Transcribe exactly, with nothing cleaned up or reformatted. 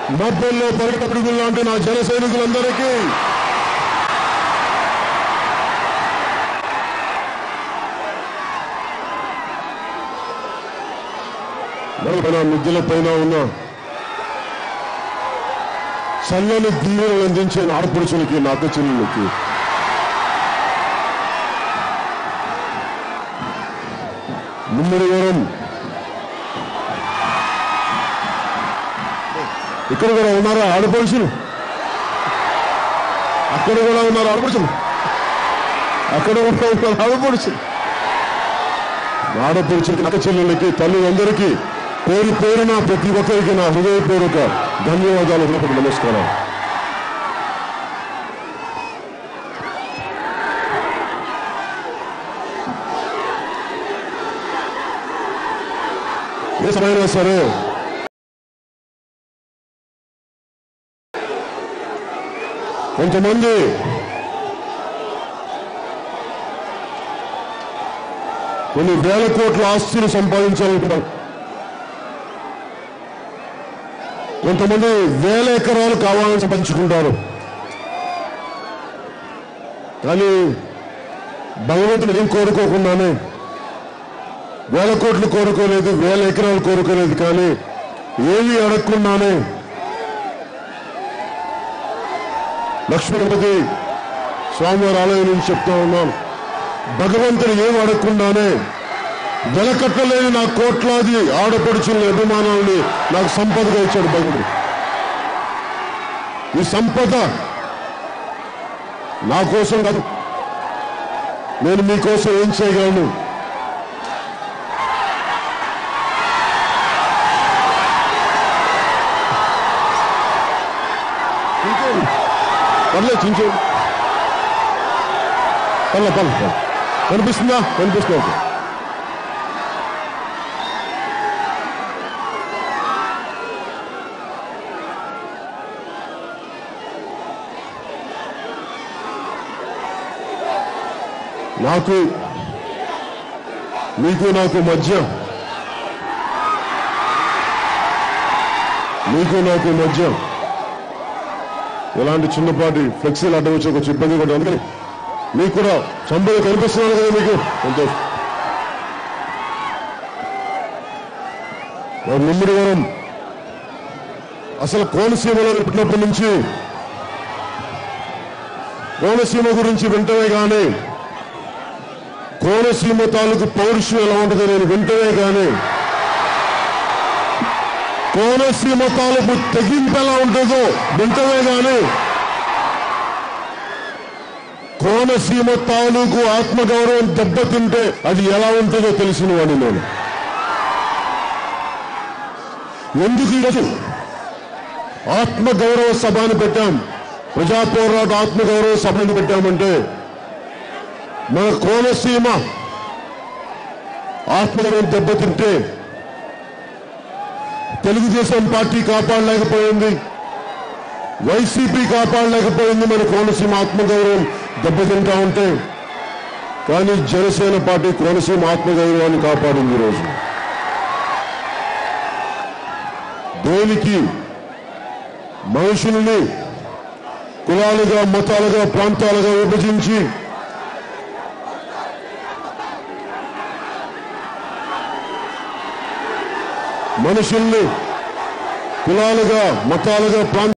మబ్బుల్లో పరిగెత్తడుగులు లాంటి నా జన సైనికులందరికీ మన మిద్దెల పైన ఉన్న చల్లని దీవెనలు అందించే ఆడపడుచులకి నా అక్క చెల్లెళ్ళకి ముమ్మడివరం ఇక్కడ కూడా ఉన్నారా ఆడపడుచులు? అక్కడ కూడా ఉన్నారు ఆడపడుచులు, అక్కడ కూడా ఉన్నారు ఆడపడుచులు. ఆడపడుచులకి అక్క చెల్లెళ్ళకి తల్లిదందరికీ పేరు పేరున ప్రతి ఒక్కరికి నా హృదయపూర్వక ధన్యవాదాలు, నమస్కారం. ఏ సమయమైనా సరే కొంతమంది కొన్ని వేల కోట్ల ఆస్తులు సంపాదించాలనుకుంటారు, కొంతమంది వేల ఎకరాలు కావాలని సంపాదించుకుంటారు. కానీ భగవంతుడు ఏం కోరుకోకుండానే వేల కోట్లు కోరుకోలేదు, వేల ఎకరాలు కోరుకోలేదు, కానీ ఏమీ అడగకుండానే లక్ష్మీపతి స్వామివారి ఆలయం నుంచి చెప్తా ఉన్నాను, భగవంతుడు ఏం అడగకుండానే వెలకట్టలేని నా కోట్లాది ఆడపడుచుల అభిమానాన్ని నాకు సంపదగా ఇచ్చాడు భగవంతుడు. ఈ సంపద నా కోసం కాదు, నేను మీకోసం ఏం చేయగలను? పర్లేదు చించు, పర్లే పర్లే కనిపిస్తుందా? కనిపిస్తుంది. నాకు మీకు నాకు మధ్య మీకు నాకు మధ్య ఎలాంటి చిన్నపాటి ఫ్లెక్సీలు అడ్డం వచ్చి కొంచెం ఇబ్బంది కూడా, అందుకని మీకు కూడా సంబంధం కనిపిస్తున్నాను కదా మీకు సంతోషం. ముమ్మడివరం అసలు కోనసీమలో పుట్టినప్పటి నుంచి కోనసీమ గురించి వింటమే కానీ కోనసీమ తాలూకు పౌరుషం ఎలా ఉంటుందో నేను వింటమే కానీ కోనసీమ తాలూకు తెగింపు ఎలా ఉంటుందో వింటమే కానీ కోనసీమ తాలూకు ఆత్మగౌరవం దెబ్బతింటే అది ఎలా ఉంటుందో తెలిసిన వాడిని నేను. ఎందుకు ఈరోజు ఆత్మగౌరవ సభను పెట్టాం, ప్రజా పోరాట ఆత్మగౌరవ సభను పెట్టామంటే మన కోనసీమ ఆత్మగౌరవం దెబ్బతింటే తెలుగుదేశం పార్టీ కాపాడలేకపోయింది, వైసీపీ కాపాడలేకపోయింది, మన కోనసీమ ఆత్మగౌరవం దెబ్బతింటా ఉంటే, కానీ జనసేన పార్టీ కోనసీమ ఆత్మగౌరవాన్ని కాపాడింది. ఈరోజు దేనికి మనుషుల్ని కులాలుగా మతాలుగా ప్రాంతాలుగా విభజించి మనుషుల్ని కులాలుగా మతాలుగా ప్రాంత